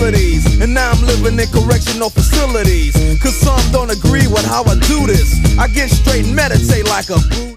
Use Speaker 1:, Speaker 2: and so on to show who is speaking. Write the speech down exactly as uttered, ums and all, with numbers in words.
Speaker 1: abilities, and now I'm living in correctional facilities. Cause some don't agree with how I do this. I get straight and meditate like a Buddhist.